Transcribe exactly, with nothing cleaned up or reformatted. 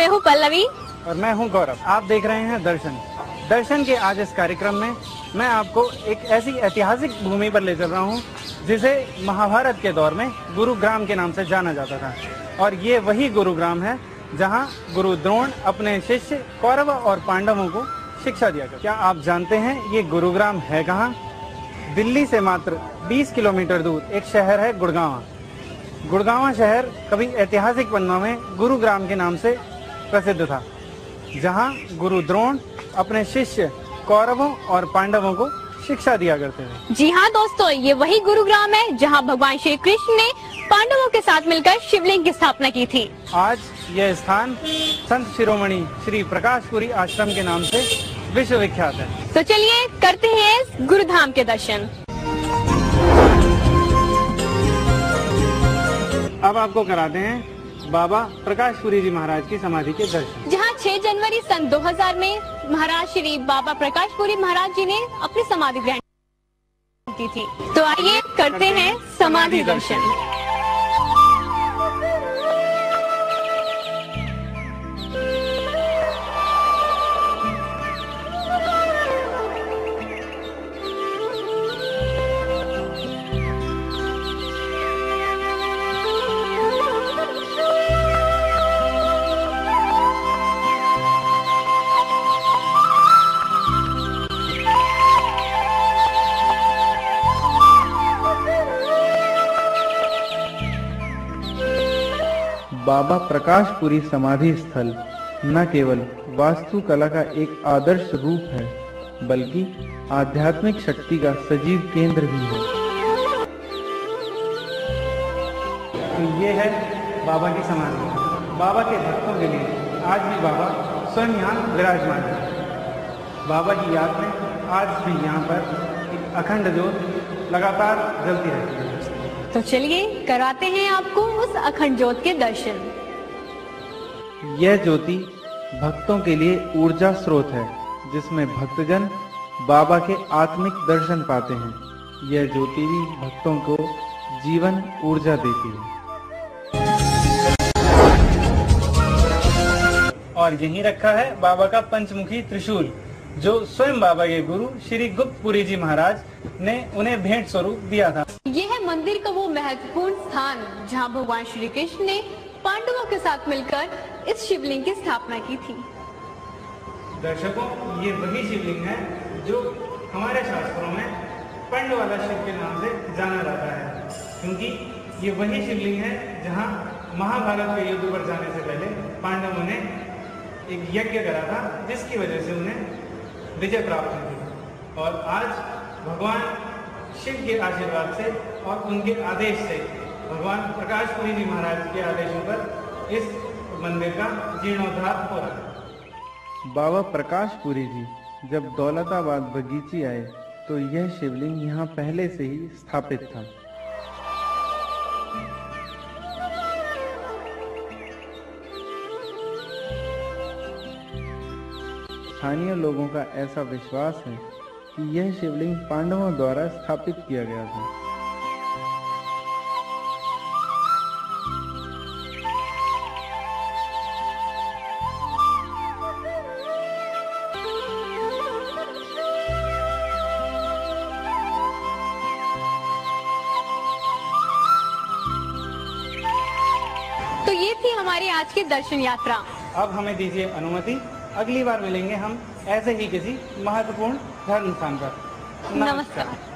मैं हूँ पल्लवी और मैं हूँ गौरव। आप देख रहे हैं दर्शन। दर्शन के आज इस कार्यक्रम में मैं आपको एक ऐसी ऐतिहासिक भूमि पर ले चल रहा हूँ जिसे महाभारत के दौर में गुरुग्राम के नाम से जाना जाता था। और ये वही गुरुग्राम है जहाँ गुरु द्रोण अपने शिष्य कौरव और पांडवों को शिक्षा दिया करते। क्या आप जानते हैं ये गुरुग्राम है कहाँ? दिल्ली से मात्र बीस किलोमीटर दूर एक शहर है गुड़गांव। गुड़गांव शहर कभी ऐतिहासिक पन्नों में गुरुग्राम के नाम से प्रसिद्ध था, जहां गुरु द्रोण अपने शिष्य कौरवों और पांडवों को शिक्षा दिया करते थे। जी हाँ दोस्तों, ये वही गुरुग्राम है जहां भगवान श्री कृष्ण ने पांडवों के साथ मिलकर शिवलिंग की स्थापना की थी। आज यह स्थान संत शिरोमणि श्री प्रकाशपुरी आश्रम के नाम से विश्व विख्यात है। तो चलिए करते हैं इस गुरुधाम के दर्शन। अब आपको कराते हैं बाबा प्रकाशपुरी जी महाराज की समाधि के दर्शन, जहां छह जनवरी सन दो हज़ार में महाराज श्री बाबा प्रकाशपुरी महाराज जी ने अपनी समाधि ग्रहण की थी। तो आइए करते हैं समाधि दर्शन। बाबा प्रकाशपुरी समाधि स्थल न केवल वास्तुकला का एक आदर्श रूप है, बल्कि आध्यात्मिक शक्ति का सजीव केंद्र भी है। तो ये है बाबा की समाधि। बाबा के भक्तों के लिए आज भी बाबा स्वयं यहाँ विराजमान है। बाबा की याद में आज भी यहाँ पर एक अखंड ज्योत लगातार जलती रहती है। तो चलिए कराते हैं आपको उस अखंड ज्योत के दर्शन। यह ज्योति भक्तों के लिए ऊर्जा स्रोत है, जिसमें भक्तजन बाबा के आत्मिक दर्शन पाते हैं। यह ज्योति भी भक्तों को जीवन ऊर्जा देती है। और यहीं रखा है बाबा का पंचमुखी त्रिशूल, जो स्वयं बाबा के गुरु श्री गुप्तपुरी जी महाराज ने उन्हें भेंट स्वरूप दिया था। यह है मंदिर का वो महत्वपूर्ण स्थान जहां भगवान श्री कृष्ण ने पांडवों के साथ मिलकर इस शिवलिंग की स्थापना की थी। दर्शकों, ये वही शिवलिंग है जो हमारे शास्त्रों में पंडवाला शिव के नाम से जाना जाता है, क्योंकि ये वही शिवलिंग है जहां महाभारत के युद्ध पर जाने से पहले पांडवों ने एक यज्ञ करा था, जिसकी वजह से उन्हें विजय प्राप्त हुई थी। और आज भगवान शिव के आशीर्वाद से और उनके आदेश से, भगवान प्रकाशपुरी जी महाराज के आदेशों पर इस मंदिर का जीर्णोद्धार हो रहा है। बाबा प्रकाशपुरी जी जब दौलताबाद बगीची आए तो यह शिवलिंग यहाँ पहले से ही स्थापित था। स्थानीय लोगों का ऐसा विश्वास है कि यह शिवलिंग पांडवों द्वारा स्थापित किया गया था। तो ये थी हमारी आज की दर्शन यात्रा। अब हमें दीजिए अनुमति, अगली बार मिलेंगे हम ऐसे ही किसी महत्वपूर्ण धर्म स्थान पर। नमस्कार।